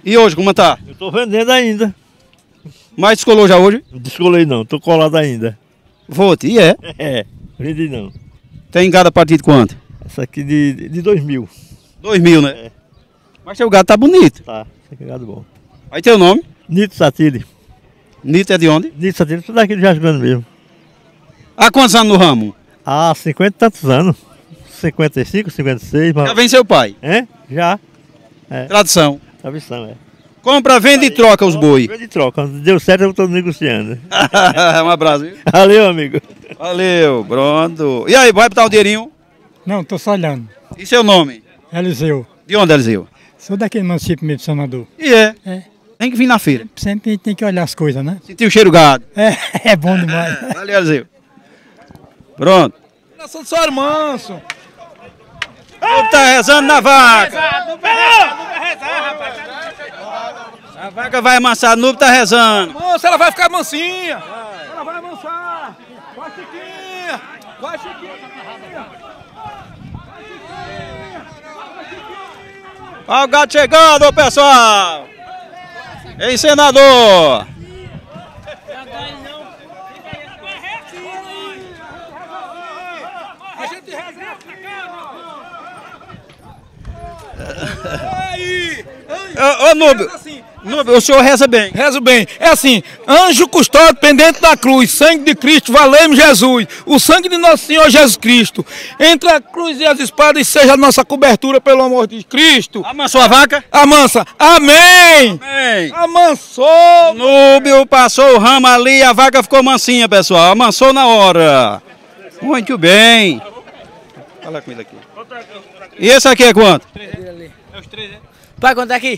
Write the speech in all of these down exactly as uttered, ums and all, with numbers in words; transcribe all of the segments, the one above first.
E hoje, como tá? Eu tô vendendo ainda. Mas descolou já hoje? Não descolei não, tô colado ainda. Vote, e é? É, vendi não. Tem gado a partir de quanto? Essa aqui de, de dois mil. Dois mil, né? É. Mas teu gado tá bonito. Tá, esse aqui é gado bom. Aí teu nome? Nito Satire. Nito é de onde? Nito Satire, tudo aqui de Jasgando mesmo. Há quantos anos no ramo? Há cinquenta e tantos anos. cinquenta e cinco, cinquenta e seis. Mas... Já vem seu pai? É? Já. É. Tradição. Tradição, é. Compra, vende e troca os boi. Vende e troca. Quando deu certo, eu tô negociando. Um abraço, viu? Valeu, amigo. Valeu, pronto. E aí, vai botar o dinheirinho? Não, tô só olhando. E seu nome? Eliseu. De onde, Eliseu? Sou daquele município mesmo de Senador. E é? É. Tem que vir na feira. Sempre a gente tem que olhar as coisas, né? Sentir o cheiro gado. É, é bom demais. Valeu, Eliseu. Pronto. Nação do senhor Manso. O tá rezando na vaca. A vaca vai amansar, Nube tá rezando. Manso, ela vai ficar mansinha. Ela vai amansar. Vai, Chiquinha. Vai, Chiquinha. Olha o gado chegando, pessoal. Ei, senador. A gente reserva aí. Ô, ô Núbio, Núbio, o senhor reza bem. Rezo bem. É assim, anjo custódio pendente da cruz, sangue de Cristo, valeu-me Jesus. O sangue de nosso Senhor Jesus Cristo. Entre a cruz e as espadas, seja a nossa cobertura pelo amor de Cristo. Amansou a vaca? Amansa. Amém. Amém. Amansou. Núbio passou o ramo ali, a vaca ficou mansinha, pessoal. Amansou na hora. Muito bem. Olha a comida aqui. E esse aqui é quanto? É os três, né? Pai, quanto é aqui?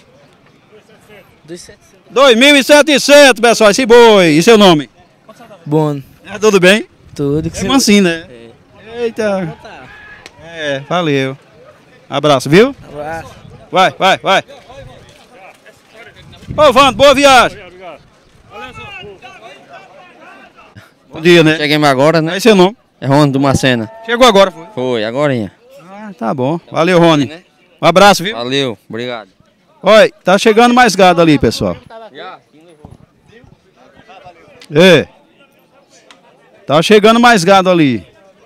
dois mil e setecentos, pessoal, esse boi. E seu nome? Bom. É, tudo bem? Tudo que É você... mansinho, né? É. Eita. É, valeu. Abraço, viu? Abraço. Vai, vai, vai. Ô, Vando, boa viagem. Bom dia, né? Cheguemos agora, né? Aí seu nome? É Rony do Macena. Chegou agora, foi? Foi, agorinha. Ah, tá bom. Valeu, Rony. Um abraço, viu? Valeu, obrigado. Oi, tá chegando mais gado ali, pessoal. É. Tá chegando mais gado ali.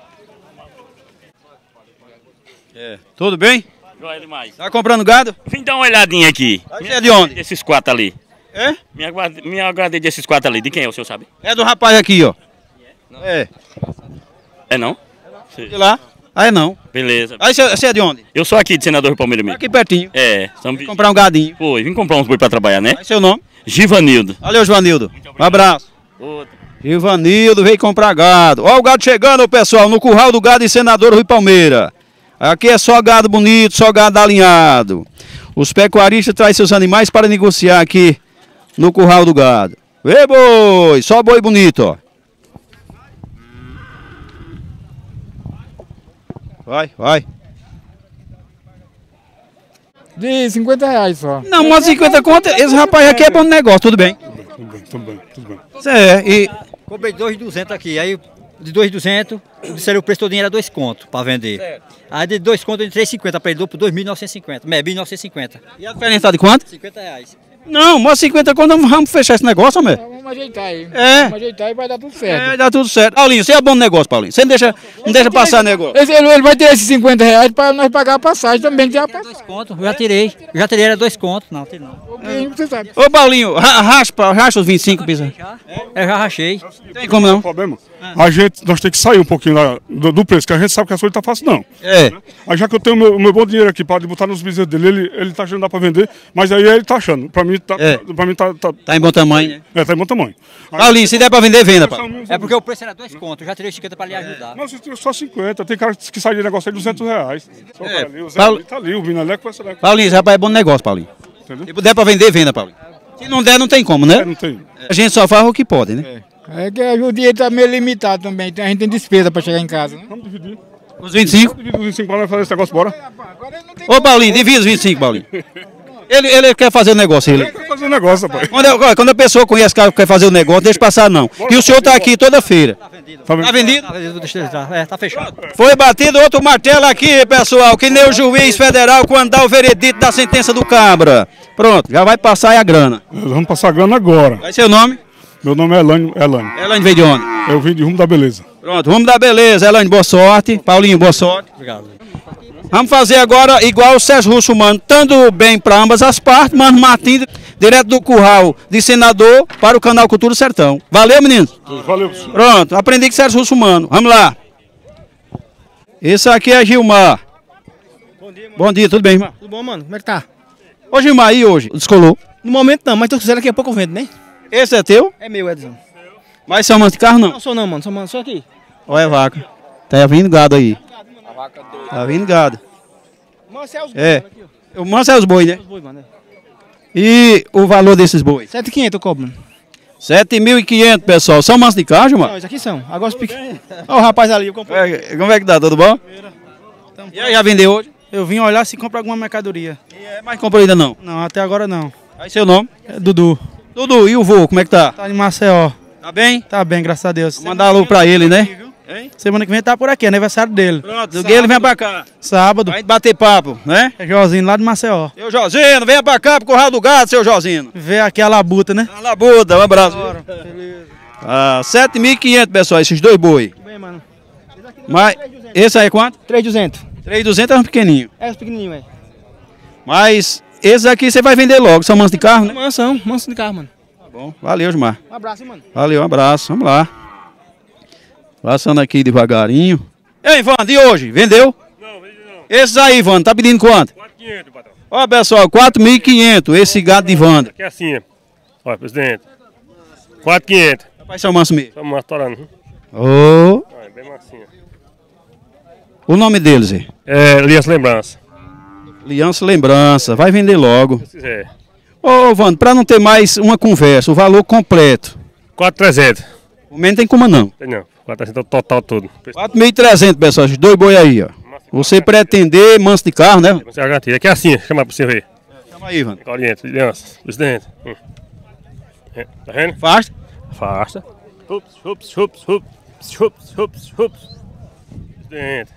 É. Tudo bem? Joia demais. Tá comprando gado? Vim dar uma olhadinha aqui. Você é de onde? Desses quatro ali. É? Me aguardei, me aguardei desses quatro ali. De quem é, o senhor sabe? É do rapaz aqui, ó. É. É não? De lá? Ah, é não. Beleza. Aí você é de onde? Eu sou aqui de Senador Palmeira mesmo. Aqui pertinho. É. Estamos... Vim comprar um gadinho. Foi, vim comprar uns boi pra trabalhar, né? Aí seu nome? Givanildo. Valeu, Joanildo. Um abraço. Outro. Givanildo veio comprar gado. Ó o gado chegando, pessoal, no curral do gado em Senador Rui Palmeira. Aqui é só gado bonito, só gado alinhado. Os pecuaristas trazem seus animais para negociar aqui no curral do gado. Vê, boi, só boi bonito, ó. Vai, vai. De cinquenta reais só. Não, mas cinquenta conto, esse rapaz aqui é bom negócio, tudo bem. Tudo bem, tudo bem, tudo bem. É, e... Comprei dois mil e duzentos aqui, aí de dois mil e duzentos, disseram o preço todo era dois contos para vender. Certo. Aí de dois contos eu dei três reais e cinquenta para ele, por dois mil novecentos e cinquenta. mil novecentos e cinquenta. E a diferença tá de quanto? cinquenta reais. Não, mas cinquenta conto, vamos fechar esse negócio, homem. Vamos ajeitar aí. É. Vamos ajeitar e vai dar tudo certo. É, vai dar tudo certo. Paulinho, você é bom negócio, Paulinho. Você não deixa, não deixa passar negócio. Esse, ele, ele vai ter esses cinquenta reais para nós pagar a passagem também. Que tem a passagem. Dois contos, eu já tirei. Eu já tirei, era dois contos. Não, tirei não. Okay, você sabe. Ô, Paulinho, ra raspa, racha os vinte e cinco, pisa. Eu já rachei. Tem como não? O problema? A gente, nós temos que sair um pouquinho lá do, do preço, que a gente sabe que as coisas tá fácil não. É. Aí já que eu tenho o meu, meu bom dinheiro aqui para botar nos bezerros dele, ele, ele tá achando que dá para vender, mas aí ele tá achando. Para mim, tá, É. pra mim tá, tá, Tá em bom tamanho, né? é, tá em bom tamanho. Aí, Paulinho, se der pra vender, venda, Paulinho. É porque o preço era dois contos, eu já tirei cinquenta para lhe ajudar. não, você tirou só cinquenta, tem cara que sai de negócio aí de duzentos reais. Só É. ali, o Zé Paulo- ali tá ali, o Vinalé com essa daqui. Paulinho, esse rapaz é bom negócio, Paulinho. Entendeu? Se der pra vender, venda, Paulinho. Se não der, não tem como, É, né? não tem. A gente só faz o que pode, né? É que o dinheiro tá meio limitado também. Então a gente tem despesa para chegar em casa. Né? Vamos dividir. Os vinte e cinco? Divide os vinte e cinco para nós fazer esse negócio, bora. Ô, Paulinho, divide os vinte e cinco, Paulinho. Ele, ele quer fazer o negócio, ele. fazer um negócio, rapaz. Quando, eu- quando a pessoa conhece que quer fazer o negócio, deixa passar não. E o senhor tá aqui toda feira. Tá Tá vendo? vendido? Tá vendido, deixa ele entrar. É, tá fechado. Foi batido outro martelo aqui, pessoal, que nem o juiz federal quando dá o veredito da sentença do cabra. Pronto, já vai passar aí a grana. Nós vamos passar a grana agora. Vai ser o nome? Meu nome é Elane. Elane. Elaine veio de onde? Eu vim de Rumo da Beleza. Pronto, vamos dar beleza. Elaine, boa sorte. Paulinho, boa sorte. Obrigado. Vamos fazer agora igual o Sérgio Russo, mano. Tanto bem para ambas as partes, mano. Martins, direto do curral de senador para o canal Cultura Sertão. Valeu, meninos? Valeu. Pronto, aprendi com o Sérgio Russo, mano. Vamos lá. Esse aqui é Gilmar. Bom dia, mano. Bom dia, tudo bem, irmão? Tudo bom, mano? Como é que tá? Ô, Gilmar, e hoje? Descolou? No momento não, mas tô quiser daqui a pouco eu vendo, né? Esse é teu? É meu, Edson. Mas são manso de carro, não? Não sou não, mano. Sou, mano. Sou aqui. Olha a vaca. Tá vindo gado aí. Tá vindo gado. Mano, é os É. boi, mano, aqui, O manso é os boi, né? ó. Os boi, mano. E o valor desses bois? sete mil e quinhentos eu cobro, mano. sete mil e quinhentos, pessoal. São manso de carro, Não, Gilmar? esses aqui são. Agora os pequenos. Ó o rapaz ali, eu comprei. É, como é que tá? Tudo bom? E aí, já vendeu hoje? Eu vim olhar se compra alguma mercadoria. É, mas comprou ainda não. Não, até agora não. Aí seu nome? É Dudu. Dudu, e o vô, como é que tá? Tá em Maceió. Tá bem? Tá bem, graças a Deus. Vou mandar alô pra ele, né? Semana que vem tá por aqui, aniversário dele. Pronto, ele vem pra cá. Sábado. Vai bater papo, né? É Jozinho lá de Maceió. Seu Josino, venha pra cá pro Corral do Gado, seu Josino. Vê aqui a labuta, né? A labuta, um abraço. Ah, sete mil e quinhentos, pessoal, esses dois boi. Bem, mano. Mas, esse aí é quanto? três mil e duzentos. três mil e duzentos é um pequenininho. É os pequenininhos, velho. Mas, esses aqui você vai vender logo, são mansos de carro, né? Mansão, manso de carro, mano. Tá bom, valeu, Gilmar. Um abraço, hein, mano. Valeu, um abraço, vamos lá. Passando aqui devagarinho. Ei, Ivan, de hoje, vendeu? Não, vendi não. Esses aí, Ivan, tá pedindo quanto? quatro mil e quinhentos, patrão. Ó, pessoal, quatro mil e quinhentos, esse gado de Wanda. Aqui é assim, ó. Olha, presidente. quatro mil e quinhentos. Rapaz, são manso mesmo. Estamos estourando. Ô, Olha, bem massinha. o nome deles, é? É, Elias Lembrança. Aliança Lembrança, vai vender logo. Se quiser. Ô, Wanda, pra não ter mais uma conversa, o valor completo. quatro mil e trezentos. O menos tem como não. Tem não. quatro mil e trezentos total tudo. quatro mil e trezentos, pessoal, esses dois boi aí, ó. Você pretender manso de carro, né? Você garantia. Aqui é assim, chama pra você ver. Chama aí, Ivan. Oriente, Aliança, presidente. Hum. É, tá vendo? Faz. Afasta. Hups, hups, hups, hups, hups, hups, hups. Presidente.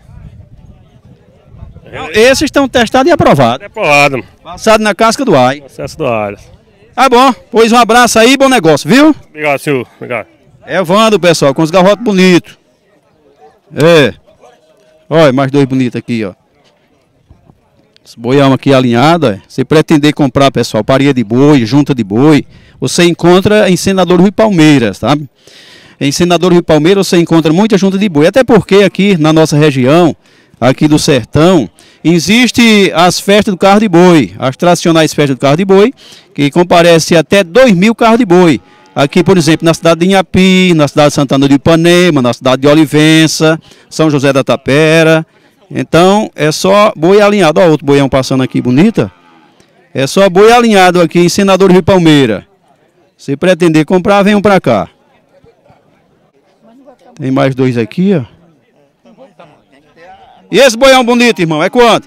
Tá vendo aí? Esses estão testados e aprovados. É aprovado, mano. Passado na casca do ai. Acesso do Aras. Tá bom, pois um abraço aí, bom negócio, viu? Obrigado, senhor. Obrigado. É o Vando, pessoal, com os garrotes bonitos. É. Olha, mais dois bonitos aqui, ó. Esse boião aqui alinhado, ó. Se pretender comprar, pessoal, paria de boi, junta de boi, você encontra em Senador Rui Palmeiras, tá? Em Senador Rui Palmeiras você encontra muita junta de boi, até porque aqui na nossa região, aqui do sertão, existe as festas do carro de boi, as tradicionais festas do carro de boi, que comparece até dois mil carros de boi. Aqui, por exemplo, na cidade de Inhapi, na cidade de Santana de Ipanema, na cidade de Olivença, São José da Tapera. Então, é só boi alinhado. Olha outro boião passando aqui, bonita. É só boi alinhado aqui em Senador Rio Palmeira. Se pretender comprar, venham pra cá. Tem mais dois aqui, ó. E esse boião bonito, irmão, é quanto?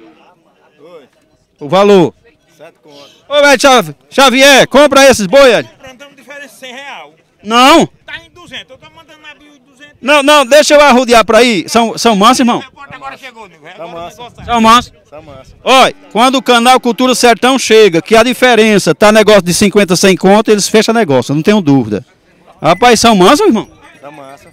O valor? Sete conto. Ô, velho Xavier, compra esses boi, velho. Plantamos diferença de cem real. Não. Tá em duzentos. Eu tô mandando na bio duzentos. Não, não, deixa eu arrodear pra aí. São, são mansos, irmão? O repórter agora chegou, nego. São mansos. São mansos. Olha, quando o canal Cultura Sertão chega, que a diferença tá negócio de cinquenta, cem conto, eles fecham negócio, não tenho dúvida. Rapaz, são mansos, irmão? São mansos.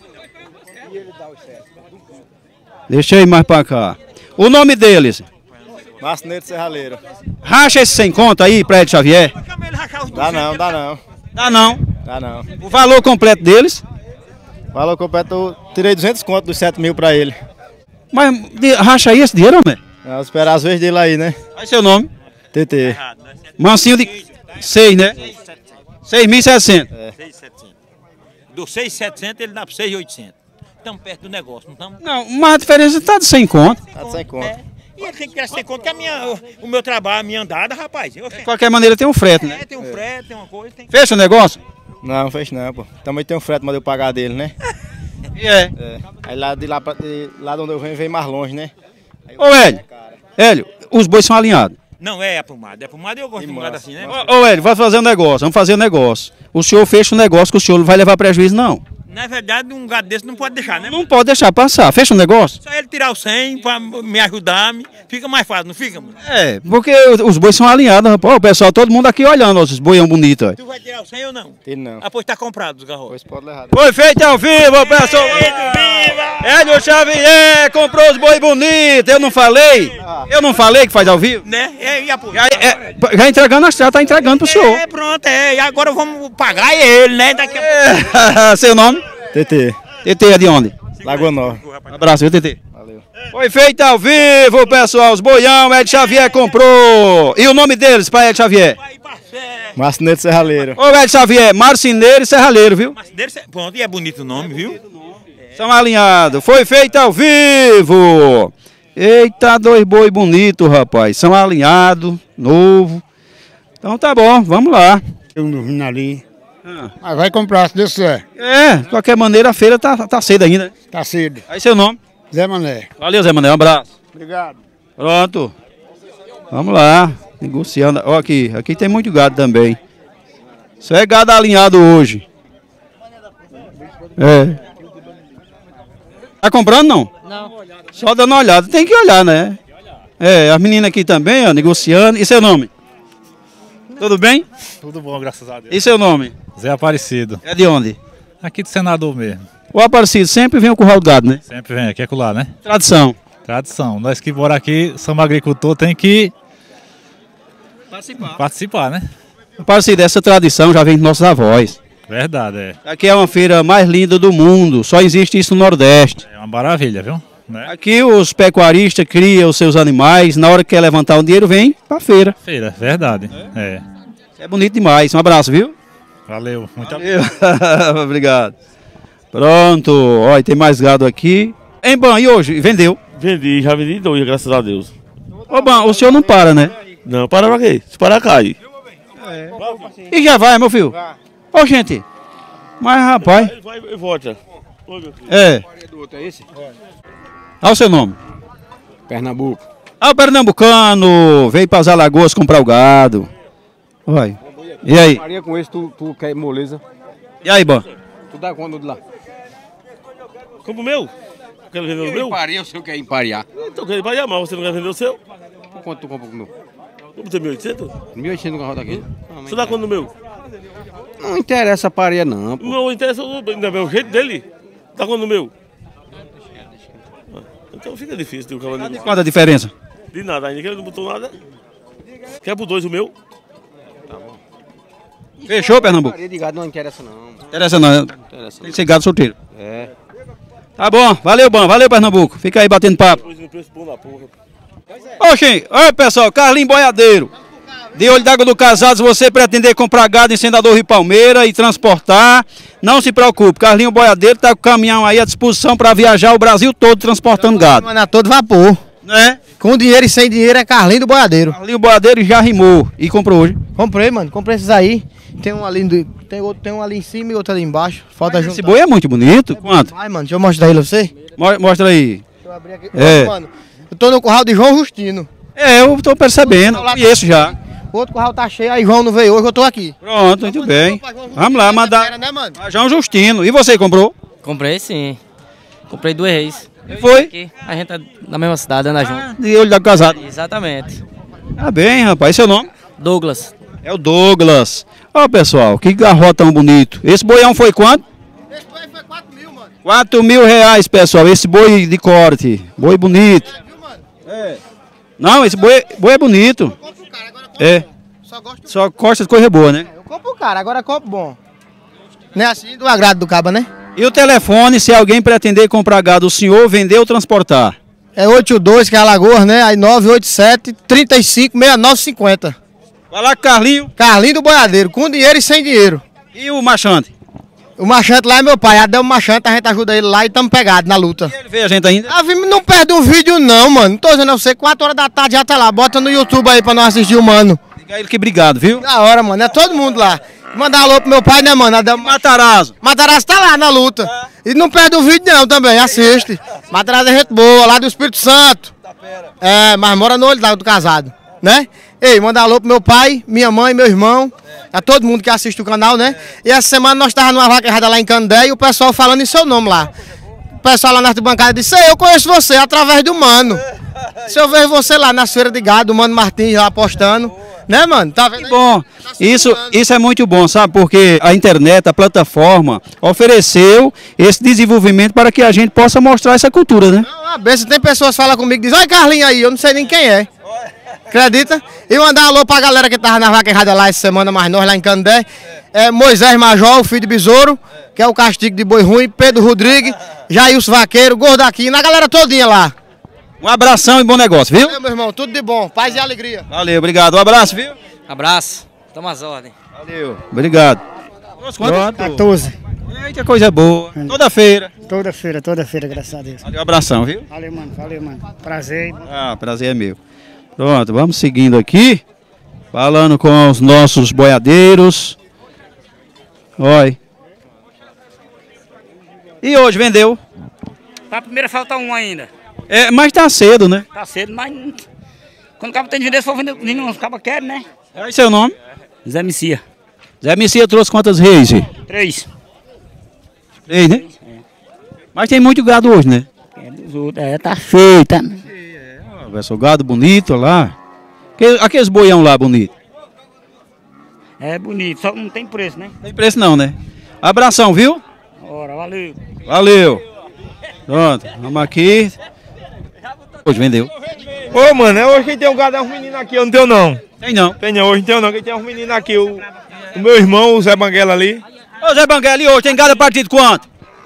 Deixa eu ir mais pra cá. O nome deles? Marceneiro Serraleiro. Racha esse sem conto aí, Prédio Xavier? Dá não, dá não. Dá não. Dá não. O valor completo deles? Valor completo, eu tirei duzentos conto dos sete mil pra ele. Mas de, racha aí esse dinheiro, né? Vou esperar as vezes dele aí, né? Aí seu nome? T T. Mansinho de seis, né? seis mil e seiscentos. É. seis mil e setecentos. Do seis mil e setecentos ele dá para seis mil e oitocentos. Estamos perto do negócio, não estamos? Não, mas a diferença tá de cem conto. Tá de cem conto. É. E ele tem que crescer conta que a minha, o, o meu trabalho, a minha andada, rapaz. Eu, De qualquer maneira tem um frete, né? é, tem um frete, tem uma coisa. Tem... Fecha o negócio? Não, não fez não, pô. Também tem um frete, mas eu pagar dele, né? E é. É. Aí lá de lá, pra, de lá de onde eu venho, vem mais longe, né? Aí eu- Ô, Hélio, Hélio, os bois são alinhados. Não, é aprumado. É aprumado e eu gosto de gado assim, né? Ô, ô Hélio, vamos fazer um negócio, vamos fazer um negócio. O senhor fecha um negócio que o senhor não vai levar prejuízo, não. Na verdade, um gado desse não pode deixar, né? Não pode deixar passar. Fecha um negócio. Só ele tirar o cem pra me ajudar, fica mais fácil, não fica, mano? É, porque os bois são alinhados, rapaz. Ó, o pessoal, todo mundo aqui olhando, ó, os boião bonitos. Ó. Tu vai tirar o cem ou não? Ele não. Ah, pois tá comprado os garrotes. Pois pode levar. Foi feito ao vivo, pessoal. Hélio Xavier comprou os boi bonitos. Eu não falei? Eu não falei que faz ao vivo? Né? É, e a Já, é, já entregando a estrada, tá entregando pro senhor. É, pronto, é. E agora vamos pagar ele, né? Daqui a É, seu nome? T T. T T é de onde? Lagoa Nova. Um abraço, viu, T T? Valeu. Foi feito ao vivo, pessoal. Os boião, Hélio Xavier comprou. E o nome deles, para Hélio Xavier? Marceneiro Serralheiro. Ô, Hélio Xavier, Marceneiro e Serralheiro, viu? Pronto, e é bonito o nome, viu? São alinhados. Foi feito ao vivo. Eita, dois boi bonitos, rapaz. São alinhados, novo. Então tá bom, vamos lá. Eu não vim ali. Ah. Mas vai comprar, se Deus quiser. É, de qualquer maneira a feira tá, tá cedo ainda, né? Tá cedo. Aí seu nome? Zé Mané. Valeu, Zé Mané, um abraço. Obrigado. Pronto. Vamos lá, negociando. Ó, aqui, aqui tem muito gado também. Isso é gado alinhado hoje. É. Tá comprando, não? Não. Só dando uma olhada. Tem que olhar, né? É, as meninas aqui também, ó, negociando. E seu nome? Tudo bem? Tudo bom, graças a Deus. E seu nome? Zé Aparecido. É de onde? Aqui do Senador mesmo. O Aparecido sempre vem o curral do gado, né? Sempre vem aqui, acolá, né? Tradição. Tradição. Nós que moramos aqui, somos agricultor, tem que participar, participar né? Aparecido, essa tradição já vem dos nossos avós. Verdade, é. Aqui é uma feira mais linda do mundo, só existe isso no Nordeste. É uma maravilha, viu? Né? Aqui os pecuaristas criam os seus animais, na hora que quer levantar um dinheiro, vem pra feira. Feira, verdade. É. É bonito demais. Um abraço, viu? Valeu, muito obrigado. Obrigado. Pronto, olha, tem mais gado aqui. Hein, Ban, e hoje? Vendeu? Vendi, já vendi dois, graças a Deus. Ô, Ban, o senhor não para, né? Não, para pra quê? Se parar, cai. É. E já vai, meu filho? Ô, gente. Mas, rapaz. Ele vai e volta. Oi, meu filho. É. Olha o seu nome. Pernambuco. Ah, o pernambucano. Veio para as Alagoas comprar o gado. Vai. E aí? Maria, com esse tu, tu quer moleza? E aí, Ban? Tu dá quando de lá? Compra o meu? Quer vender o meu? Emparia, o seu quer emparear. Então quer emparear, mas você não quer vender o seu? Por quanto tu compra o meu? Compra o mil e oitocentos? mil e oitocentos no carro daqui? Você dá quanto no meu? Não interessa a pareia não. O meu interessa o o jeito dele. Dá quanto no meu? Então fica difícil ter o cavalo. Qual a diferença? De nada, ainda que ele não botou nada. Quer por dois o meu? Tá bom. Fechou, Pernambuco? Pareia de gado não interessa não. Interessa não. Interessa Tem que ser gado solteiro. É. Tá bom, valeu, Ban, valeu, Pernambuco. Fica aí batendo papo. Oxi, oi pessoal, Carlinho Boiadeiro. De Olho d'Água do Casado, se você pretender comprar gado em Senador Rio Palmeira e transportar, não se preocupe. Carlinho Boiadeiro está com o caminhão aí à disposição para viajar o Brasil todo transportando gado. Mano, a todo vapor. Né? Com dinheiro e sem dinheiro é Carlinho do Boiadeiro. Carlinho Boiadeiro já rimou e comprou hoje. Comprei, mano, comprei esses aí. Tem um ali, do- tem outro, tem um ali em cima e outro ali embaixo. Falta juntar. Esse boi é muito bonito. Quanto? Ai, mano, deixa eu mostrar ele a você. Mo- Mostra aí. Deixa eu abrir aqui. É. Mano, eu tô no curral de João Justino. É, eu tô percebendo, eu conheço já. O outro curral tá cheio, aí João não veio hoje, eu tô aqui. Pronto, muito bem. Vamos lá, mandar. Né, mano? a João Justino. E você comprou? Comprei sim. Comprei duas reis. Foi? Aqui, a gente tá na mesma cidade, anda junto. De Olho d'Água do Casado. Exatamente. Tá bem, rapaz. Seu nome? Douglas. É o Douglas. Ó, pessoal, que garrote tão bonito. Esse boião foi quanto? Esse boi foi quatro mil, mano. quatro mil reais, pessoal. Esse boi de corte. Boi bonito. É. Não, esse boi, boi é bonito. É. Só gosta de coisa boa, né? Eu compro o cara, agora compro bom. Não é assim do agrado do caba, né? E o telefone, se alguém pretender comprar gado, o senhor vender ou transportar? É oito dois, que é Alagoas, né? Aí nove oito sete, trinta e cinco, sessenta e nove cinquenta. Vai lá, Carlinho. Carlinho do Boiadeiro, com dinheiro e sem dinheiro. E o machante? O machante lá é meu pai, Adel Machante, a gente ajuda ele lá e estamos pegados na luta. Ele vê a gente ainda? Ah, vi- não perde um vídeo não, mano. Não tô dizendo a você, quatro horas da tarde já tá lá. Bota no YouTube aí pra nós assistir o mano. Diga ele que obrigado, viu? Da hora, mano. É todo mundo lá. Mandar alô pro meu pai, né, mano? Adel... Matarazzo. Matarazzo tá lá na luta. E não perde o vídeo não também, assiste. Matarazzo é gente boa, lá do Espírito Santo. É, mas mora no Olho d'Água do Casado. né? Ei, manda alô pro meu pai, minha mãe, meu irmão, a todo mundo que assiste o canal, né? E essa semana nós tava numa vaca errada lá em Candé e o pessoal falando em seu nome lá. O pessoal lá na arquibancada disse, ei, eu conheço você através do Mano. Se eu vejo você lá na feira de gado, o Mano Martins lá apostando, né, mano? Tá vendo? Que bom. Isso, isso é muito bom, sabe? Porque a internet, a plataforma, ofereceu esse desenvolvimento para que a gente possa mostrar essa cultura, né? Não, a benção, tem pessoas que falam comigo e dizem, olha Carlinhos aí, eu não sei nem quem é. Acredita? E mandar alô pra galera que tava na vaca errada lá essa semana, mais nós lá em Candé. É Moisés Major, o filho de Besouro, que é o castigo de boi ruim, Pedro Rodrigues, Jailson Vaqueiro, Gordaquinho, a galera todinha lá. Um abração e bom negócio, viu? Valeu, meu irmão, tudo de bom, paz e alegria. Valeu, obrigado. Um abraço, viu? Abraço. Toma as ordens. Valeu. Obrigado. quatorze. Eita, coisa boa. Toda feira. Toda feira, toda feira, graças a Deus. Valeu, um abração, viu? Valeu, mano, valeu, mano. Prazer. Ah, prazer é meu. Pronto, vamos seguindo aqui. Falando com os nossos boiadeiros. Oi. E hoje vendeu? Pra primeira falta um ainda. É, mas tá cedo, né? Tá cedo, mas quando o cabo tem de vender, se for vender, os cabos querem, né? É seu nome? Zé Messia. Zé Messia trouxe quantas reis? Três. Três, né? É. Mas tem muito gado hoje, né? É dos outros, é, tá feio, tá? Pessoal, gado bonito lá. Aqueles boião lá bonito. É bonito, só não tem preço, né? Tem preço não, né? Abração, viu? Ora, valeu. Valeu. Pronto, vamos aqui. Hoje vendeu. Ô, mano, hoje quem tem um gado é um menino aqui, eu não tenho não. Tem não? Tem não, hoje não tenho não, quem tem um menino aqui, o, o meu irmão, o Zé Banguela ali. Ô Zé Banguela, e hoje tem gado a partir de quanto?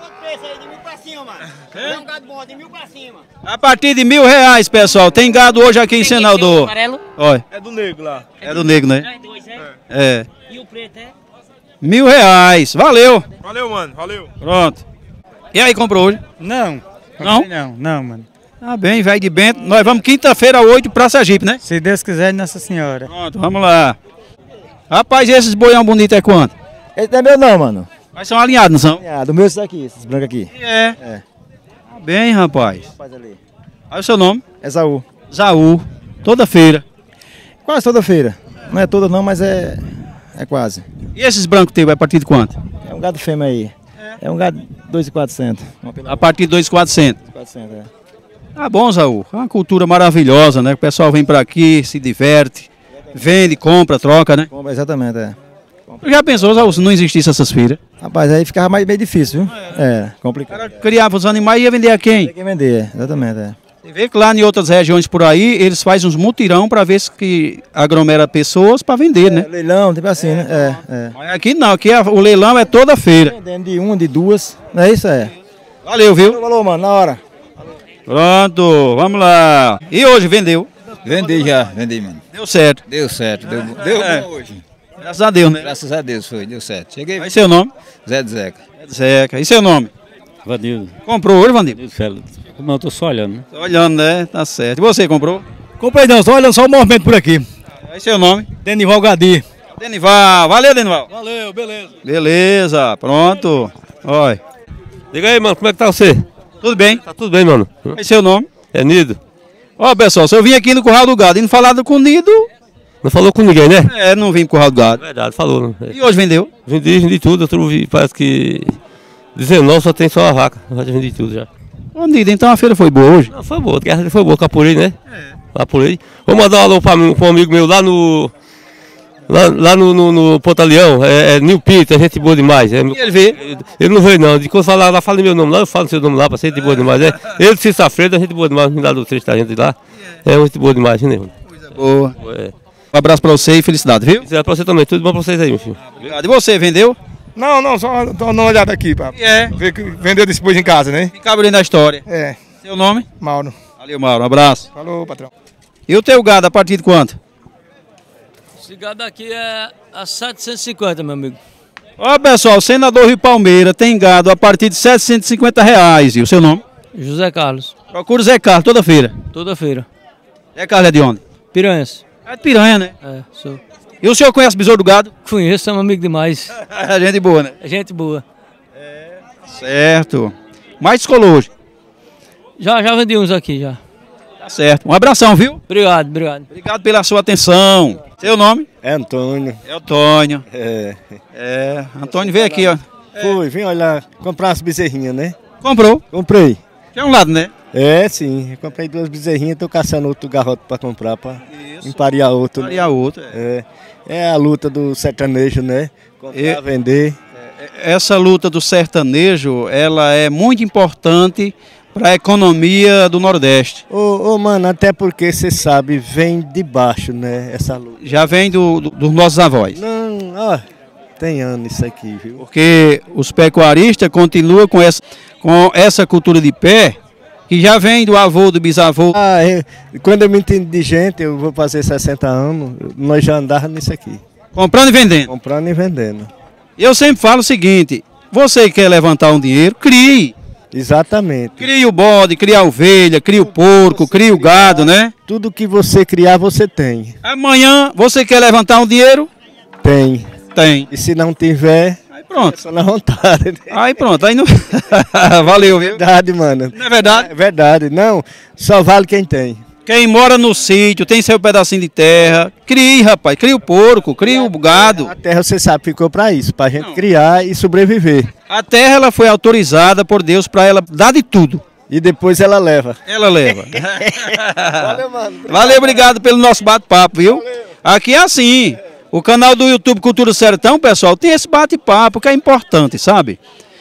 É um gado bom, de mil pra cima. A partir de mil reais, pessoal. Tem gado hoje aqui em Senador. Amarelo? Olha. É do negro lá. É do negro, né? É. E o preto é? Mil reais. Valeu. Valeu, mano. Valeu. Pronto. E aí, comprou hoje? Não. Não? Não, não, mano. Tá bem, velho de Bento. Nós vamos quinta-feira, oito, pra Sergipe, né? Se Deus quiser, Nossa Senhora. Pronto, vamos lá. Rapaz, e esses boião bonitos é quanto? Esse não é meu não, mano. Mas são alinhados, não são? Alinhado. O meu é esse daqui, esses brancos aqui. É. É. Tá bem, rapaz. Rapaz ali. Olha o seu nome? É Zaú. Zaú. Toda feira. Quase toda feira. Não é toda não, mas é, é quase. E esses brancos teve a partir de quanto? É um gado fêmea aí. É, é um gado dois mil e quatrocentos. A partir de dois mil e quatrocentos. dois mil e quatrocentos, é. Tá bom, Zaú. É uma cultura maravilhosa, né? O pessoal vem pra aqui, se diverte, vende, compra, troca, né? Compra, exatamente, é. Já pensou, Zaú, se não existisse essas feiras? Rapaz, aí ficava mais meio difícil, viu? É, complicado. Criava os animais e ia vender a quem? Tem que vender, é. Exatamente, é. Você vê que lá em outras regiões por aí, eles fazem uns mutirão para ver se que aglomera pessoas para vender, né? É, leilão, tipo assim, né? É, é. Mas aqui não, aqui a- o leilão é toda feira. Vendendo de uma, de duas, não é isso? É. Valeu, viu? Valeu, mano, na hora. Pronto, vamos lá. E hoje vendeu? Vendi já, vendi, mano. Deu certo. Deu certo, deu, deu É. bom hoje. Graças a Deus, né? Graças a Deus foi, deu certo. Cheguei. Aí seu nome? Zé de Zeca. Zeca. E seu nome? Vandildo. Comprou hoje, Vandildo? Como eu tô só olhando, né? Tô olhando, né? Tá certo. E você comprou? Comprei não, só olhando só o movimento por aqui. Aí seu nome? Denival Gadi. Denival. Valeu, Denival. Valeu, beleza. Beleza, pronto. Oi. Diga aí, mano, como é que tá você? Tudo bem? Tá tudo bem, mano. Aí seu nome? É Nido. Ó, pessoal, se eu vim aqui no Curral do Gado e não falar com o Nido... Não falou com ninguém, né? É, não vim pro Curral do Gado. Verdade, falou. Né? E hoje vendeu? Vendi, vendi tudo. Eu vi, parece que dezenove só tem só a vaca. Eu já vendi tudo já. Ô, Nido, então a feira foi boa hoje? Não, foi boa, a guerra foi boa, capurei, né? É. Capurei. Vou mandar um alô pra, mim, pra um amigo meu lá no... Lá, lá no, no, no Ponta Leão, é, é Nil Pita, gente boa demais. É, e ele vê? Ele não veio não, de quando falar lá, fala meu nome lá, eu falo seu nome lá, pra ser gente boa demais. É. Ele, sexta-feira, gente boa demais, me dá do trecho da gente lá. É gente boa demais, né? Coisa boa. É. Um abraço pra você e felicidade, viu? É pra você também, tudo bom pra vocês aí, meu filho. Obrigado. E você, vendeu? Não, não, só tô dando uma olhada aqui, papo. É. Ver que vendeu depois em casa, né? Fica abrindo a história. É. Seu nome? Mauro. Valeu, Mauro. Um abraço. Falou, patrão. E o teu gado, a partir de quanto? Esse gado aqui é a setecentos e cinquenta, meu amigo. Ó, pessoal, Senador Rio Palmeira tem gado a partir de setecentos e cinquenta reais. E o seu nome? José Carlos. Procura o Zé Carlos toda feira. Toda feira. Zé Carlos é de onde? Piranhas. É de Piranha, né? É, sou. E o senhor conhece Besouro do Gado? Conheço, é um amigo demais. É gente boa, né? É gente boa. Certo. Mais descolou hoje? Já, já vendi uns aqui, já. Tá certo. Um abração, viu? Obrigado, obrigado. Obrigado pela sua atenção. Seu nome? É Antônio. É Antônio. É. É, Antônio veio aqui, ó. Fui, vim olhar, comprar umas bezerrinhas, né? Comprou? Comprei. Tem um lado, né? É, sim. Eu comprei duas bezerrinhas, tô caçando outro garrote pra comprar, pra emparear outro. Emparear outro, é. é. É a luta do sertanejo, né? Comprar, e... vender. Essa luta do sertanejo, ela é muito importante para a economia do Nordeste. Ô, ô, mano, até porque você sabe, vem de baixo, né, essa luta. Já vem do, do, dos nossos avós. Não, ó, tem ano isso aqui, viu? Porque os pecuaristas continuam com essa, com essa cultura de pé, que já vem do avô, do bisavô. Ah, é, quando eu me entendo de gente, eu vou fazer sessenta anos, nós já andávamos nisso aqui. Comprando e vendendo? Comprando e vendendo. Eu sempre falo o seguinte, você quer levantar um dinheiro, crie. Exatamente. Cria o bode, cria a ovelha, cria o porco, cria o gado, né? Tudo que você criar, você tem. Amanhã, você quer levantar um dinheiro? Tem. Tem. E se não tiver, aí pronto. É só na vontade. Né? Aí pronto, aí não... Valeu, viu? Verdade, mano. Não é verdade? É verdade. Não, só vale quem tem. Quem mora no sítio, tem seu pedacinho de terra, crie, rapaz, cria o porco, cria o gado. A terra, você sabe, ficou para isso, para a gente não. criar e sobreviver. A terra, ela foi autorizada por Deus para ela dar de tudo. E depois ela leva. Ela leva. Valeu, mano. Valeu, obrigado pelo nosso bate-papo, viu? Valeu. Aqui é assim, o canal do YouTube Cultura Sertão, pessoal, tem esse bate-papo que é importante, sabe?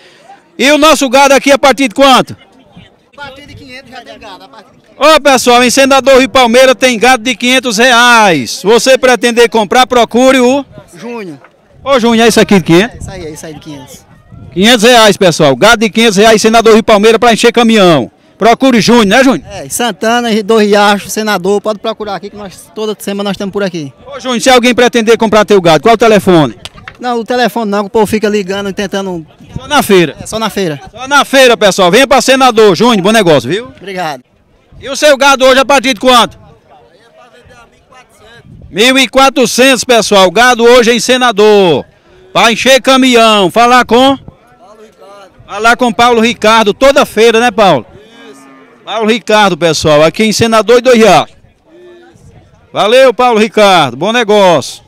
E o nosso gado aqui a partir de quanto? A partir de quinhentos já tem gado, a partir de quinhentos. Ô pessoal, em Senador Rui Palmeira tem gado de quinhentos reais. Se você pretender comprar, procure o... Júnior. Ô Júnior, é isso aqui de quinhentos? É isso aí, é isso aí de quinhentos. quinhentos reais, pessoal. Gado de quinhentos reais, Senador Rui Palmeira para encher caminhão. Procure Júnior, né Júnior? É, Santana, do Riacho, Senador, pode procurar aqui que nós toda semana nós estamos por aqui. Ô Júnior, se alguém pretender comprar teu gado, qual o telefone? Não, o telefone não, que o povo fica ligando e tentando... Só na feira? É, só na feira. Só na feira, pessoal. Venha para Senador, Júnior, bom negócio, viu? Obrigado. E o seu gado hoje a partir de quanto? mil e quatrocentos, pessoal. Gado hoje em Senador. Para encher caminhão. Falar com? Paulo Ricardo. Falar com Paulo Ricardo toda feira, né, Paulo? Isso. Paulo Ricardo, pessoal. Aqui em Senador e Dois Riachos. Valeu, Paulo Ricardo. Bom negócio.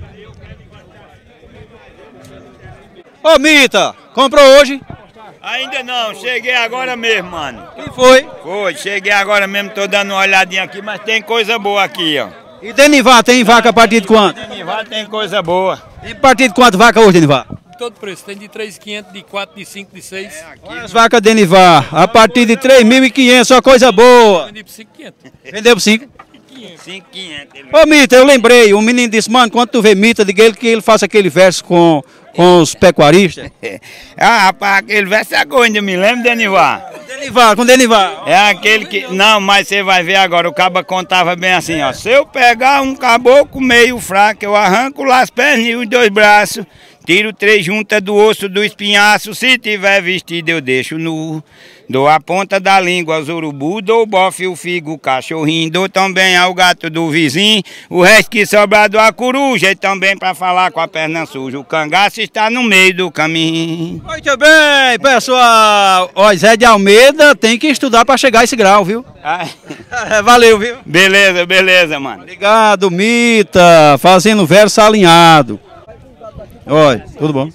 Ô, Mita, comprou hoje? Ainda não, cheguei agora mesmo, mano. Quem foi? Foi, cheguei agora mesmo, tô dando uma olhadinha aqui, mas tem coisa boa aqui, ó. E Denivar, tem vaca a partir de quanto? Denivar tem coisa boa. Tem a partir de quanto vaca hoje, Denivar? Todo preço, tem de três mil e quinhentos, de quatro, de cinco, de seis. É, aqui, as vacas Denivar, a partir de três mil e quinhentos, só coisa boa. Vendi por cinco mil e quinhentos. Vendeu por cinco? cinco mil e quinhentos. Ô Mita, eu lembrei, um menino disse, mano, quando tu vê Mita, diga ele que ele faça aquele verso com... com os pecuaristas? Ah, rapaz, aquele verso agora, ainda me lembro, Denivar. Denivar, com Denivar. É aquele que... Não, mas você vai ver agora, o cabo contava bem assim, ó. Se eu pegar um caboclo meio fraco, eu arranco lá as pernas e os dois braços, tiro três juntas do osso do espinhaço, se tiver vestido eu deixo nu. Dou a ponta da língua aos urubu, dou o bofe, o figo, o cachorrinho, dou também ao gato do vizinho, o resto que sobrar do a coruja, e também para falar com a perna suja, o cangaço está no meio do caminho. Muito bem, pessoal. Ó, Zé de Almeida tem que estudar para chegar a esse grau, viu? Ah. Valeu, viu? Beleza, beleza, mano. Obrigado, Mita, fazendo verso alinhado. Oi, tudo bom?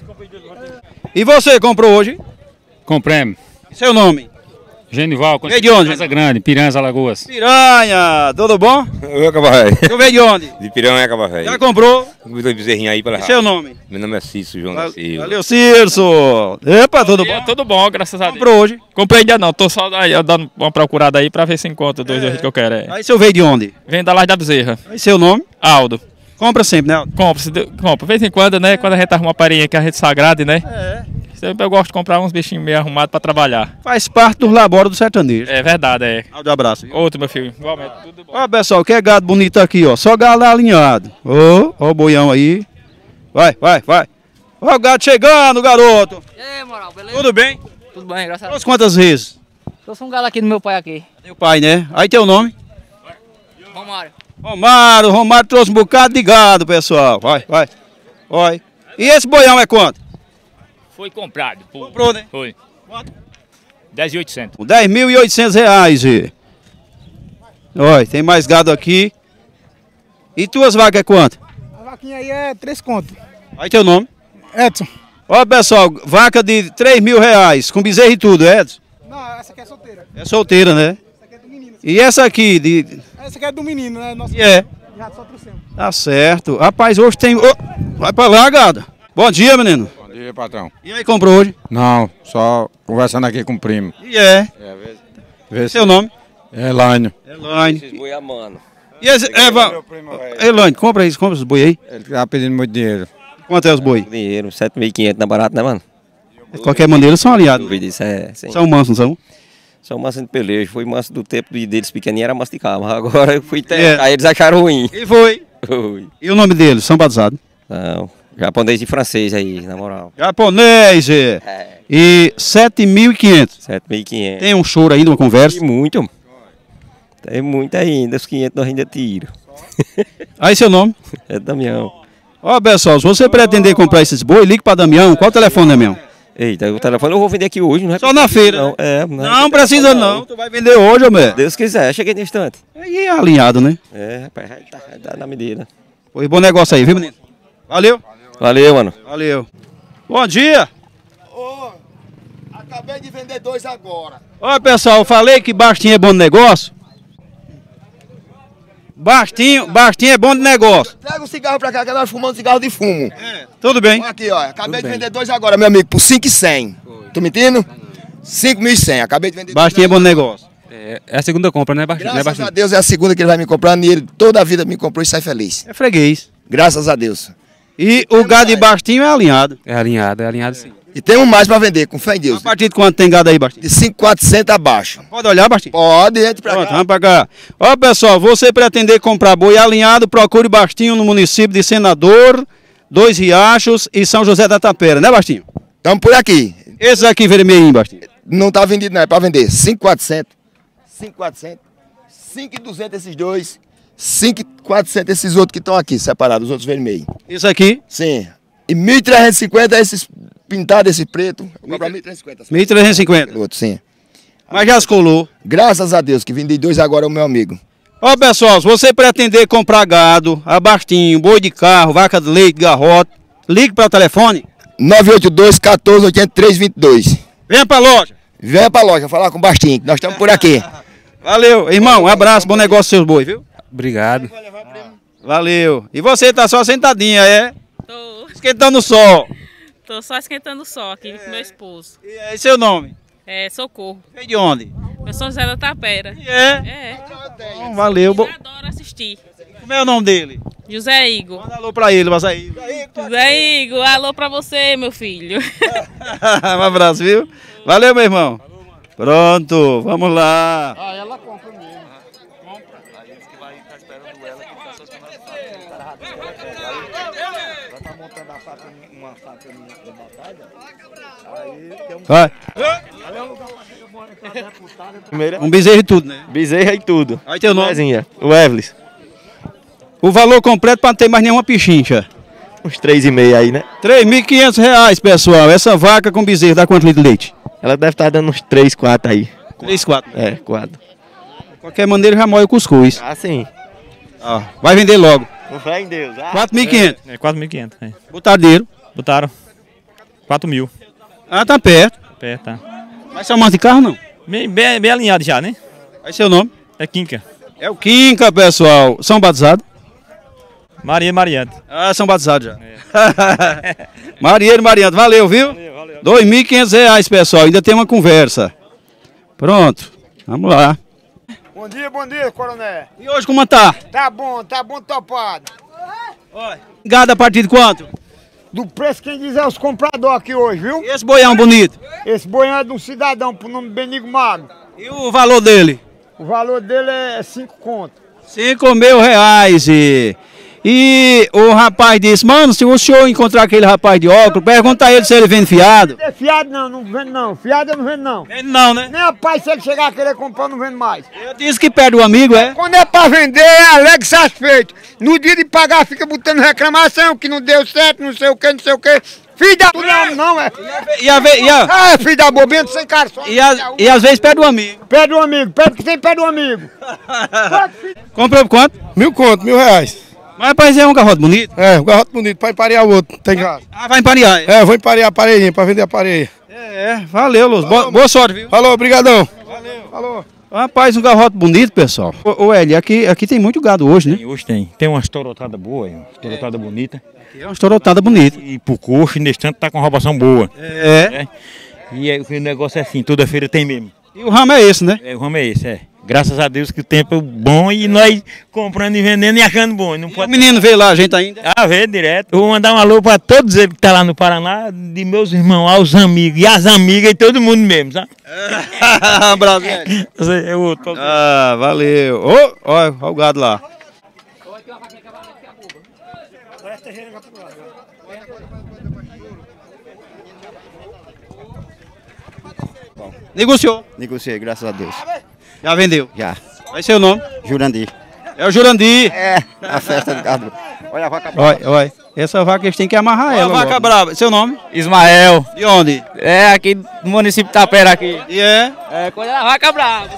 E você, comprou hoje? Comprei. Seu nome? Genival, veio de onde? Casa Grande, Piranhas, Alagoas. Piranha, tudo bom? Eu, Cabarré. Tu veio de onde? De Piranha, Cabarré. Já comprou? Comprei dois bezerrinhos aí para levar. E seu nome? Meu nome é Cício, João da Silva. Valeu, Cirso. Epa, tudo bom? Tudo bom, graças a Deus. Comprou hoje? Comprei ainda não, tô só aí, dando uma procurada aí para ver se encontro dois é. que eu quero. É. Aí seu veio de onde? Vem da Laje da Bezerra. E seu nome? Aldo. Compra sempre, né, Aldo? Compra, compra. De vez em quando, né? Quando a gente arruma uma parinha que a gente sagrada, né? É. Sempre eu gosto de comprar uns bichinhos meio arrumados para trabalhar. Faz parte dos labores do sertanejo. É verdade, é. Aldo, abraço. Viu? Outro, meu filho. Igualmente, tudo bom. Ó, pessoal, que é gado bonito aqui, ó. Só gado alinhado. Ó, ó o boião aí. Vai, vai, vai. Ó o gado chegando, garoto. E aí, moral, beleza? Tudo bem? Tudo bem, graças a Deus. Quantas vezes? Trouxe um galo aqui do meu pai aqui. Meu pai, né? Aí teu nome? Romário. Romário, Romário trouxe um bocado de gado, pessoal. Vai, vai. Vai. E esse boião é quanto? Foi comprado. Por... Comprou, né? Foi. Quanto? dez mil e oitocentos. dez mil e oitocentos reais. Olha, tem mais gado aqui. E tuas vacas é quanto? A vaquinha aí é três contos. Aí teu nome? Edson. Ó, pessoal, vaca de três mil reais, com bezerro e tudo, é, Edson? Não, essa aqui é solteira. É solteira, né? Essa aqui é do menino. E essa aqui, de... Essa aqui é do menino, né? Nosso E é? Já só trouxemos. Tá certo. Rapaz, hoje tem... Ô, vai pra lá, gado. Bom dia, menino. Bom dia, patrão. E aí, comprou hoje? Não, só conversando aqui com o primo. E é? É, vê, vê Seu nome? É Elânio. Elaine. Esses boi a mano. E esse... É, va... Elaine, compra isso, compra os boi aí. Ele tá pedindo muito dinheiro. Quanto é os boi? Dinheiro, sete mil e quinhentos, não é barato, né, mano? De qualquer maneira, são aliados. Dúvida, isso é, sim. São mansos, não são? São mansos de pelejo. Foi manso do tempo de- deles pequenininhos, era manso de carro. Agora eu fui testar, É. aí eles acharam ruim. E foi? Foi. E o nome deles? São batizados? Não, japonês e francês aí, na moral. Japonês, é. E sete mil e quinhentos. sete mil e quinhentos. Tem um choro ainda, uma conversa? Tem muito. Tem muito ainda, os quinhentos nós ainda tiro. Aí seu nome? É Damião. Ó, pessoal, se você pretender comprar esses boi, ligue para Damião. Qual o telefone, Damião? Eita, o telefone eu vou vender aqui hoje, não é? Só na feira, Não, né? é. Não, é precisa não. Tu vai vender hoje, ô, meu. Deus quiser, cheguei no instante. Aí é alinhado, né? É, rapaz, vai tá, vai tá na medida. Foi bom negócio aí, viu, menino? Valeu. Valeu, mano. Valeu. Bom dia. Ô, acabei de vender dois agora. Ó, pessoal, eu falei que Bastinho é bom de negócio. Bastinho, Bastinho é bom de negócio. Pega o cigarro pra cá, que nós fumamos cigarro de fumo. Tudo bem. Aqui, ó, acabei Tudo de bem. vender dois agora, meu amigo, por cinco mil e cem. Tu me entende? cinco mil e cem, acabei de vender Bastinho é bom de negócio. É, é a segunda compra, né, Bastinho? Graças Né, Bastinho? a Deus é a segunda que ele vai me comprando e ele toda a vida me comprou e sai feliz. É freguês. Graças a Deus. E o gado de Bastinho é alinhado. É alinhado, é alinhado sim. E temos mais pra vender, com fé em Deus. A partir de quanto tem gado aí, Bastinho? De cinco mil e quatrocentos abaixo. Pode olhar, Bastinho? Pode, entre pra Pronto, cá. vamos pra cá. Ó, pessoal, você pretender comprar boi alinhado, procure Bastinho no município de Senador, Dois Riachos e São José da Tapera, né, Bastinho? Estamos por aqui. Esses aqui vermelhinho, Bastinho. Não tá vendido não, é pra vender. cinco mil e quatrocentos. cinco mil e quatrocentos. cinco mil e duzentos esses dois. cinco mil e quatrocentos esses outros que estão aqui, separados, os outros vermelhos. Isso aqui? Sim. E mil e trezentos e cinquenta esses pintados, esse preto. Eu vou comprar mil e trezentos e cinquenta. mil trezentos e cinquenta. Outro, sim. Mas já se colou. Graças a Deus que vendi dois agora, o meu amigo. Ó, pessoal, se você pretender comprar gado, abastinho, boi de carro, vaca de leite, garrote, ligue para o telefone. nove oito dois, um quatro, oito três, dois dois. Venha pra loja. Venha pra loja falar com o Bastinho, que nós estamos por aqui. Valeu, irmão, um abraço, bom negócio seus boi, viu? Obrigado. Valeu. E você tá só sentadinha, é? Tô. Esquentando o sol. Tô só esquentando o sol aqui com meu esposo. E aí, seu nome? É, Socorro. Vem de onde? Eu sou José da Tapera. É? É. Então, valeu. Bo- Eu adoro assistir. Como é o nome dele? José Igor. Manda alô pra ele, passa aí. José Igor, alô pra você, meu filho. Um abraço, viu? Valeu, meu irmão. Pronto, vamos lá. Ah, ela compra mesmo. Ela tá montando a faca, uma faca de batalha. Aí tem um... Vai. Um bezerro e tudo, né? Bezerra e tudo. Aí teu nome? Mezinha, o Evlis. O valor completo para não ter mais nenhuma pichincha. Uns três e meio aí, né? três mil e quinhentos reais, pessoal. Essa vaca com bezerro dá quanto litro de leite? Ela deve estar dando uns três, quatro aí. três, quatro. É, quatro. De qualquer maneira, já moe o cuscuz. Ah, sim. Ó, vai vender logo. Com fé em Deus. Ah, quatro mil e quinhentos. É, quatro mil e quinhentos. É. Botadeiro. Botaram quatro mil. Ah, tá perto. Perto, tá. Mas são mais de carro, não? Bem, bem, bem alinhado já, né? Aí seu nome? É Quinca. É o Quinca, pessoal. São batizados? Maria Mariante. Ah, são batizados já. É. Marieiro Mariante, valeu, viu? Valeu, valeu. dois mil e quinhentos reais, pessoal. Ainda tem uma conversa. Pronto, vamos lá. Bom dia, bom dia, coronel. E hoje como tá? Tá bom, tá bom topado. Gado a partir de quanto? Do preço quem diz é os compradores aqui hoje, viu? E esse boião bonito? Esse boião é de um cidadão por nome Benigo Mago. E o valor dele? O valor dele é cinco conto. Cinco mil reais. E... E o rapaz disse, mano, se o senhor encontrar aquele rapaz de óculos, pergunta a ele se ele vende fiado. É fiado não, não vende não. Fiado eu não vendo não. Vende não, né? Nem rapaz, se ele chegar a querer comprar, eu não vendo mais. Eu disse que perde o amigo, é? Quando é pra vender, é alegre satisfeito. No dia de pagar, fica botando reclamação, que não deu certo, não sei o que, não sei o que. Filho da... Tu não, não, é. E, a, ve- e, a, É, filho da bobinha, sem cara só. e, a, e às vezes pede um amigo. Pede um amigo, pede que tem, pede um amigo. Comprou por quanto? Mil conto, mil reais. Mas rapaz, é um garrote bonito. É, um garrote bonito, pra emparear o outro, tem graça. Ah, vai emparear. É, vou emparear a parelhinha, pra vender a parelha. É, valeu, Luz. Boa, boa sorte, viu? Falou, brigadão. Falou. Rapaz, um garrote bonito, pessoal. Ô, ô Eli, aqui, aqui tem muito gado hoje, né? Tem, hoje tem. Tem umas torotadas boas, uma torotada bonita. É uma estorotada bonita. E pro coxo, nesse tanto, tá com roubação boa. É. É. E aí, o negócio é assim, toda feira tem mesmo. E o ramo é esse, né? É, o ramo é esse, é. Graças a Deus que o tempo é bom e nós comprando e vendendo e achando bom. Não pode... O menino veio lá, a gente ainda. Ah, veio direto. Eu vou mandar um alô pra todos eles que tá lá no Paraná, de meus irmãos, aos amigos, e as amigas e todo mundo mesmo, sabe? Brasil. É outro. Ah, valeu. Ô, olha, olha o gado lá. Negociou. Negociei, graças a Deus. Já vendeu? Já. Vai ser o nome? Jurandir. É o Jurandir. É, a festa do gado. Olha a vaca brava. Olha, olha. Essa vaca eles têm que amarrar Olha ela. a vaca logo. Brava. Seu nome? Ismael. De onde? É, aqui do município de Tapera aqui. E é? É, coisa da vaca brava.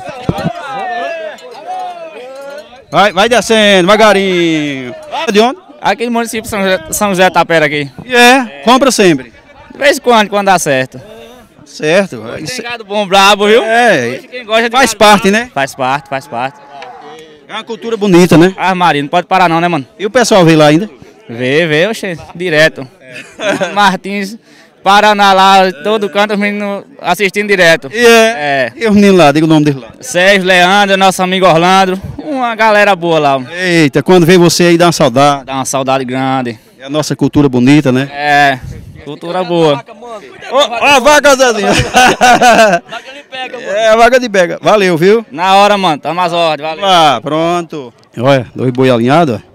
Vai, vai descendo, devagarinho. De onde? Aqui do município de São José, São José de Tapera aqui. E é? Compra sempre. De vez em quando, quando dá certo. Certo. Tem gado bom, brabo, viu? É. Quem gosta de Faz gado parte, brabo. né? Faz parte, faz parte. É uma cultura bonita, né? Ah, Maria, não pode parar não, né, mano? E o pessoal veio lá ainda? Vê, vê, oxe, direto. Martins, Paraná lá, todo canto, os meninos assistindo direto. E é? E os meninos lá, diga o nome deles lá. Sérgio, Leandro, nosso amigo Orlando, uma galera boa lá. Eita, quando vem você aí dá uma saudade. Dá uma saudade grande. É a nossa cultura bonita, né? É, cultura boa. Ó, ó a vaca, Zezinho. É, a vaca de pega. Valeu, viu? Na hora, mano, tamo às ordens, valeu. Ah, pronto. Olha, dois boi alinhados, ó.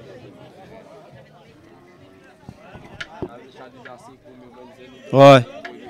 Olha.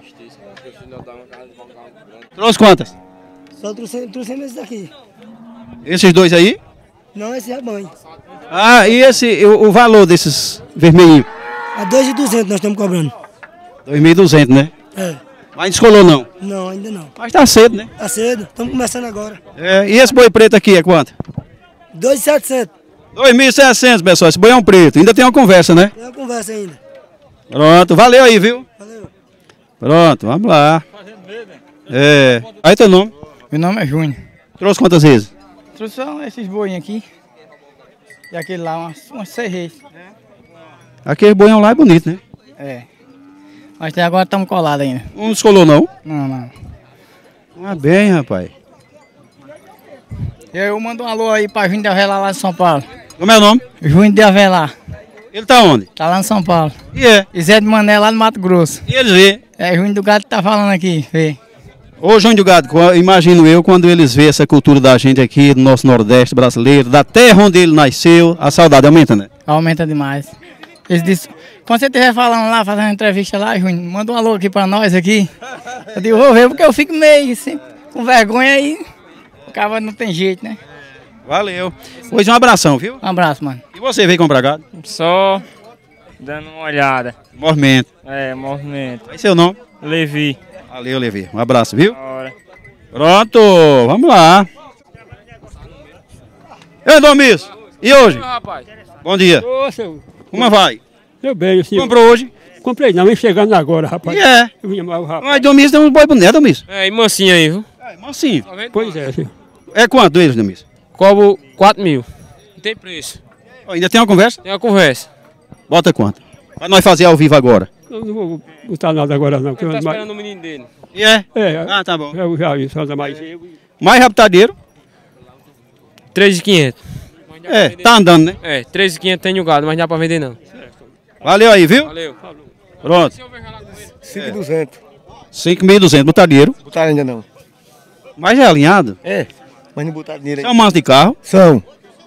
Trouxe quantas? Só trouxe, trouxe esses daqui. Esses dois aí? Não, esse é banho. Ah, e esse, o, o valor desses vermelhinhos? A dois mil e duzentos nós estamos cobrando. dois mil e duzentos, né? É. Mas descolou não? Não, ainda não. Mas tá cedo, né? Tá cedo, estamos começando agora. É, e esse boi preto aqui é quanto? dois mil e setecentos. dois mil e seiscentos, pessoal. Esse boi é um preto. Ainda tem uma conversa, né? Tem uma conversa ainda. Pronto, valeu aí, viu? Valeu. Pronto, vamos lá. É. Aí teu nome? Meu nome é Júnior. Trouxe quantas vezes? Trouxe só esses boinhos aqui. E aquele lá, umas, umas seis reis. Aquele boião lá é bonito, né? É. Mas até agora estamos colados ainda. Não descolou não? Não, não. Ah, bem, rapaz. E aí eu mando um alô aí pra Júnior de Avelar lá em São Paulo. Como é o nome? Júnior de Avelar. Ele tá onde? Tá lá em São Paulo. E é? E Zé de Mané lá no Mato Grosso. E eles vê? É, Júnior do Gado tá falando aqui, vê. Ô, João do Gado, imagino eu, quando eles vê essa cultura da gente aqui, do nosso Nordeste brasileiro, da terra onde ele nasceu, a saudade aumenta, né? Aumenta demais. Eles disse, quando você estiver falando lá, fazendo uma entrevista lá, Júnior, manda um alô aqui pra nós aqui. Eu digo, vou ver, porque eu fico meio assim, com vergonha aí. O cara não tem jeito, né? Valeu. Pois um abração, viu? Um abraço, mano. E você veio comprar gado? Só dando uma olhada. Movimento. É, movimento. Qual é seu nome? Levi. Valeu, Levi. Um abraço, viu? Hora. Pronto, vamos lá. Ei, Domis, e hoje? Rapaz. Bom dia. Ô, seu... Como vai? Deu bem, senhor. Comprou hoje? Comprei não, vem chegando agora, rapaz. E é? Eu vinha mal, rapaz. Mas Domis tem uns boi bonitos, né, Domis? É, e mansinho aí, viu? É, mansinho. Pois é, senhor. É quanto eles, Domis? Cobro quatro mil. Não tem preço. Oh, ainda tem uma conversa? Tem uma conversa. Bota quanto? Pra nós fazer ao vivo agora. Eu não vou botar nada agora não. Ele tá esperando o menino dele. E é? É. Ah, tá bom. Eu já vi, só mais. Mais raptadeiro? três mil e quinhentos. É, tá andando, né? É, três mil e quinhentos tem o gado, mas não dá pra vender não. Valeu aí, viu? Valeu. Pronto. cinco mil e duzentos. cinco mil e duzentos, botadeiro. Botaram ainda não. Mas é alinhado? É, mas não botaram dinheiro aí. São mansos de carro? São.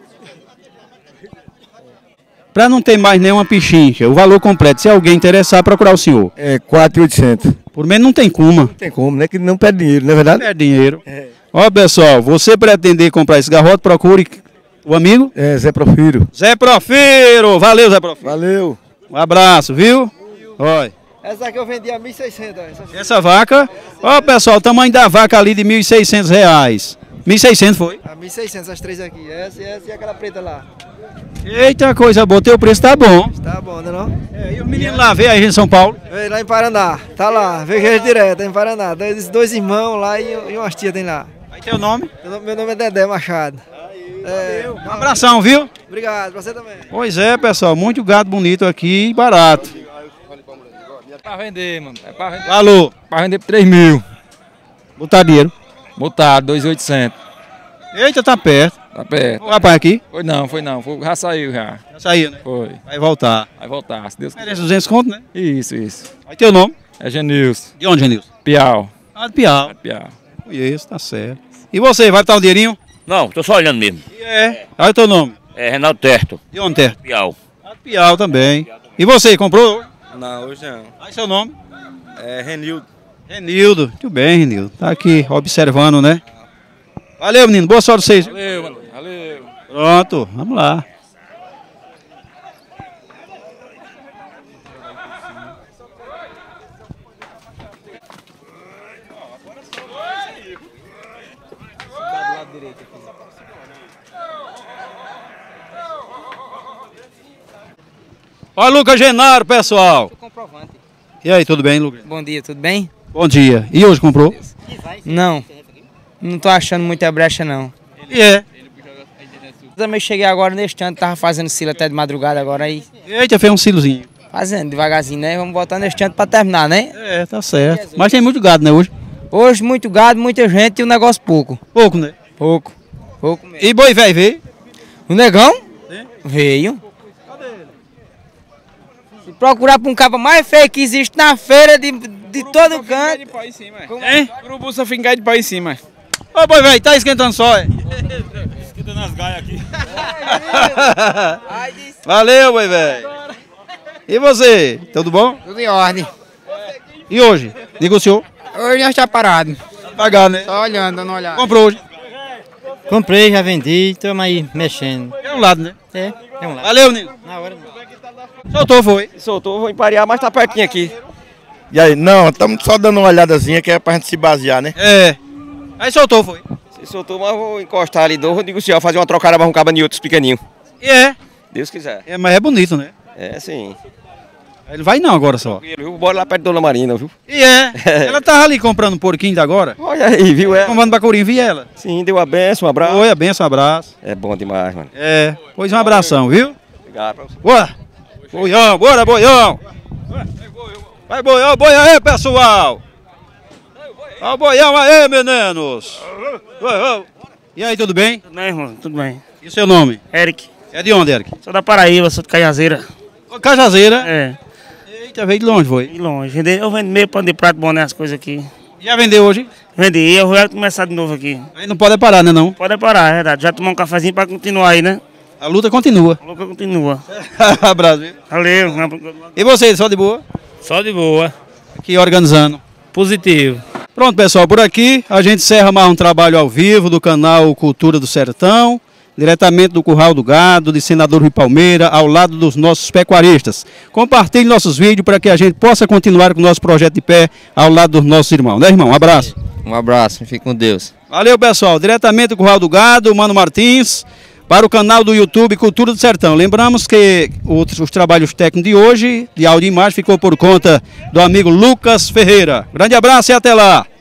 Pra não ter mais nenhuma pichincha, o valor completo, se alguém interessar, procurar o senhor. É, quatro mil e oitocentos. Por menos não tem como. Não tem como, né? Que não perde dinheiro, não é verdade? Perde dinheiro. É. Ó, pessoal, você pretender comprar esse garrote, procure o amigo? É, Zé Profiro. Zé Profiro! Valeu, Zé Profiro. Valeu. Um abraço, viu? Olha. Essa aqui eu vendi a mil e seiscentos. Essa, Essa vaca, ó pessoal, o tamanho da vaca ali de mil e seiscentos reais. mil e seiscentos foi? a mil e seiscentos, as três aqui. Essa, essa e aquela preta lá. Eita, coisa boa, teu preço tá bom. Tá bom, né não? É, e o menino lá, veio aí em São Paulo? Veio lá em Paraná, tá lá, veio direto, em Paraná. Dois, dois irmãos lá e, e umas tias tem lá. Aí teu nome? Meu nome é Dedé Machado. É, um abração, viu? Obrigado, pra você também. Pois é, pessoal, muito gado bonito aqui e barato. É pra vender, mano. É pra vender. Valor? Pra vender por três mil. Botar dinheiro? Botar, dois mil e oitocentos. Eita, tá perto. Tá perto. O rapaz aqui? Foi não, foi não. Foi, já saiu já. Já saiu, né? Foi. Vai voltar. Vai voltar, se Deus quiser. Merece duzentos conto, né? Isso, isso. Aí teu nome? É Genilson. De onde, Genilson? Piau. Ah, de Piau. É Piau. Conheço, tá certo. E você, vai botar um dinheirinho? Não, tô só olhando mesmo. É. Aí o teu nome? É Renaldo Terto. De onde, Terto? Piau. Ah, de Piau também. E você, comprou hoje? Não, hoje não. Aí seu nome? É Renildo. Renildo. Muito bem, Renildo. Tá aqui observando, né? Valeu, menino. Boa sorte pra vocês. Valeu, mano. Valeu. Pronto, vamos lá. Olha o Lucas Genaro, pessoal. Comprovante. E aí, tudo bem, Lucas? Bom dia, tudo bem? Bom dia. E hoje comprou? Não. Não tô achando muita brecha, não. E é? Eu também cheguei agora neste ano, tava fazendo silo até de madrugada agora aí. Eita, fez um silozinho. Fazendo devagarzinho, né? Vamos botar neste ano pra terminar, né? É, tá certo. Mas tem muito gado, né, hoje? Hoje muito gado, muita gente e o negócio pouco. Pouco, né? Pouco. Pouco mesmo. E boi velho veio? O negão? Sim. Veio. Se procurar pra um cabo mais feio que existe na feira de, de todo canto. Hein? Urubu só fica de pau em cima. Ô boi velho, tá esquentando só, é? Esquentando as gaias aqui. Valeu, boi velho. E você? Tudo bom? Tudo em ordem. E hoje? Negociou? Hoje nós tá parado. Pagar, né? Só olhando, dando uma olhada. Comprou hoje? Comprei, já vendi, estamos aí mexendo. É um lado, né? É, é um lado. Valeu, Nino. Na hora não. Soltou, foi? Soltou, vou emparear, mas tá pertinho aqui. E aí? Não, estamos só dando uma olhadazinha que é pra gente se basear, né? É. Aí soltou, foi? Se soltou, mas vou encostar ali, vou negociar, fazer uma trocada pra um cabo de outros pequenininhos. E é? Deus quiser. É, mas é bonito, né? É, sim. Ele vai não agora só. Viu? Bora lá perto da Dona Marina, viu? E é? Ela tava ali comprando um porquinho de agora? Olha aí, viu ela? Comprando bacurinho, vi ela. Sim, deu a benção, um abraço. Oi, a benção, um abraço. É bom demais, mano. É, pois um abração, viu? Obrigado pra você. Bora! Boião, bora, boião! Vai, boião, boião aí, pessoal! Ó o boião aí, meninos! E aí, tudo bem? Tudo bem, irmão, tudo bem. E o seu nome? Eric. É de onde, Eric? Sou da Paraíba, sou de Cajazeira. Cajazeira? É. Eita, veio de longe, foi? De longe. Eu vendo meio pano de prato, boné, as coisas aqui. Já vendeu hoje? Vendi, eu vou começar de novo aqui. Aí não pode parar, né não? Pode parar, é verdade. Já tomar um cafezinho pra continuar aí, né? A luta continua. A luta continua. Abraço, viu? Valeu. E você, só de boa? Só de boa. Aqui organizando. Positivo. Pronto, pessoal, por aqui a gente encerra mais um trabalho ao vivo do canal Cultura do Sertão, diretamente do Curral do Gado, de Senador Rui Palmeira, ao lado dos nossos pecuaristas. Compartilhe nossos vídeos para que a gente possa continuar com o nosso projeto de pé ao lado dos nossos irmãos. Né, irmão? Um abraço. Um abraço, fique com Deus. Valeu, pessoal. Diretamente do Curral do Gado, Mano Martins, para o canal do YouTube Cultura do Sertão. Lembramos que os, os trabalhos técnicos de hoje, de áudio e imagem, ficou por conta do amigo Lucas Ferreira. Grande abraço e até lá.